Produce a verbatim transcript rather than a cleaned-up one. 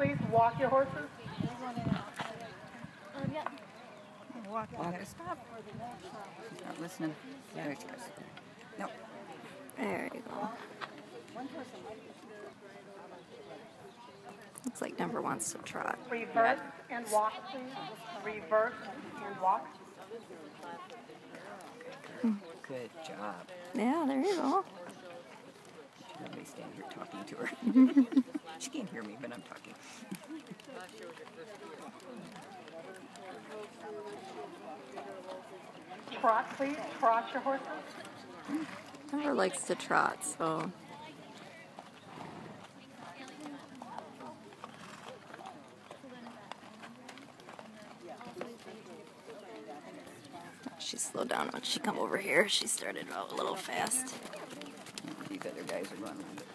please. Walk your horses. Um, yeah. Walk. You gotta stop. She's not listening. There she goes. No. There you go. Looks like Denver wants to trot. Reverse and walk, please. Reverse and walk. Good job. Yeah, there you go. Should really stand here talking to her. She can't hear me, but I'm talking. Trot, please. Trot your horses. Denver likes to trot, so. She slowed down when she come over here. She started out a little fast. These other guys are running.